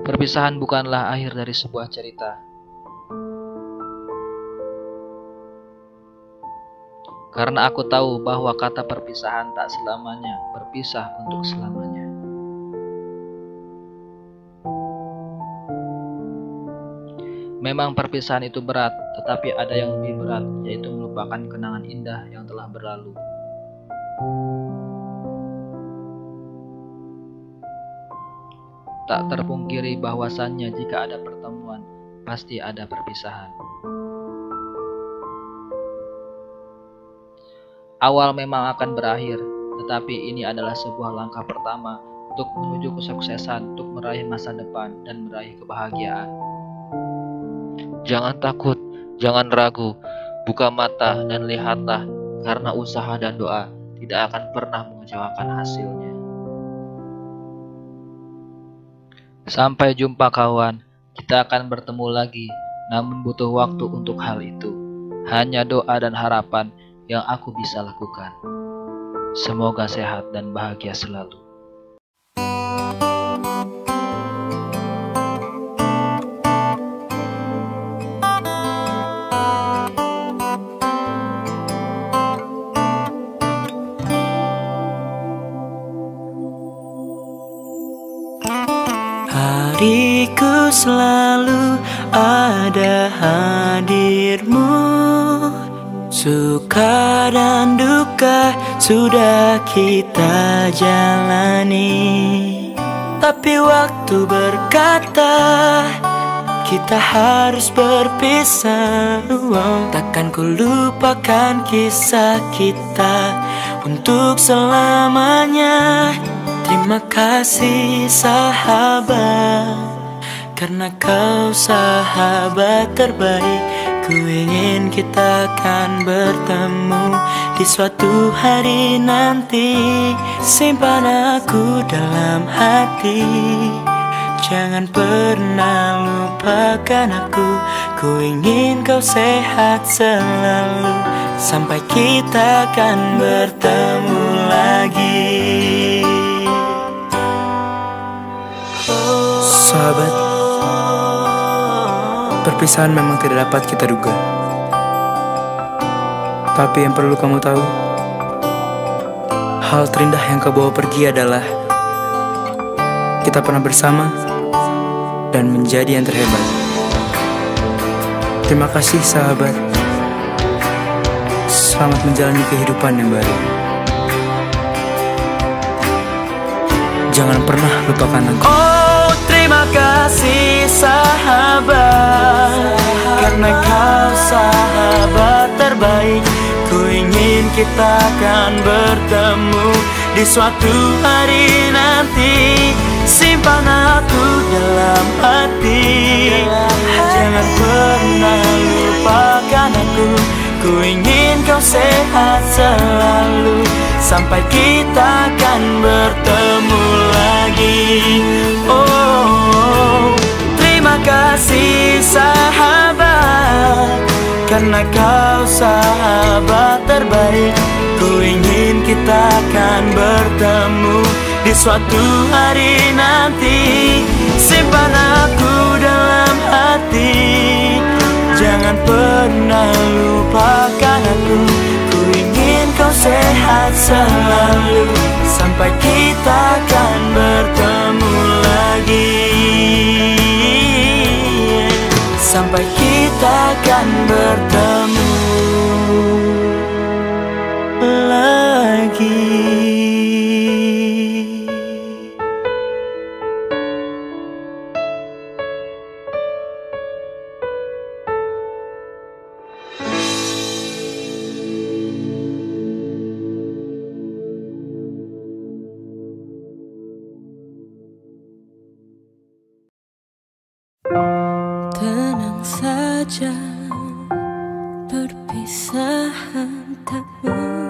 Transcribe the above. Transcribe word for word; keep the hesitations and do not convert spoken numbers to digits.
Perpisahan bukanlah akhir dari sebuah cerita. Karena aku tahu bahwa kata perpisahan tak selamanya berpisah untuk selamanya. Memang perpisahan itu berat, tetapi ada yang lebih berat, yaitu melupakan kenangan indah yang telah berlalu. Tak terpungkiri bahwasannya jika ada pertemuan, pasti ada perpisahan. Awal memang akan berakhir, tetapi ini adalah sebuah langkah pertama untuk menuju kesuksesan, untuk meraih masa depan dan meraih kebahagiaan. Jangan takut, jangan ragu, buka mata dan lihatlah, karena usaha dan doa tidak akan pernah mengecewakan hasilnya. Sampai jumpa kawan, kita akan bertemu lagi, namun butuh waktu untuk hal itu. Hanya doa dan harapan yang aku bisa lakukan. Semoga sehat dan bahagia selalu. Hariku selalu ada hadirmu, suka dan duka sudah kita jalani. Tapi waktu berkata kita harus berpisah. Takkan ku lupakan kisah kita untuk selamanya. Terima kasih sahabat, karena kau sahabat terbaik. Ku ingin kita akan bertemu di suatu hari nanti. Simpan aku dalam hati, jangan pernah lupakan aku. Ku ingin kau sehat selalu, sampai kita akan bertemu lagi. Sahabat, perpisahan memang tidak dapat kita duga. Tapi yang perlu kamu tahu, hal terindah yang kau bawa pergi adalah kita pernah bersama dan menjadi yang terhebat. Terima kasih sahabat. Selamat menjalani kehidupan yang baru. Jangan pernah lupakan aku. Oh, terima kasih sahabat, karena kau sahabat terbaik. Ku ingin kita akan bertemu di suatu hari nanti. Simpan aku dalam hati, jangan pernah lupakan aku. Ku ingin kau sehat selalu, sampai kita akan bertemu lagi. Oh, terima kasih sahabat, karena kau sahabat terbaik. Ku ingin kita akan bertemu di suatu hari nanti. Simpan aku dalam hati, jangan pernah lupakan aku. Ku ingin kau sehat selalu, sampai kita akan bertemu lagi. Sampai kita akan bertemu lagi. Tenang saja, perpisahan tak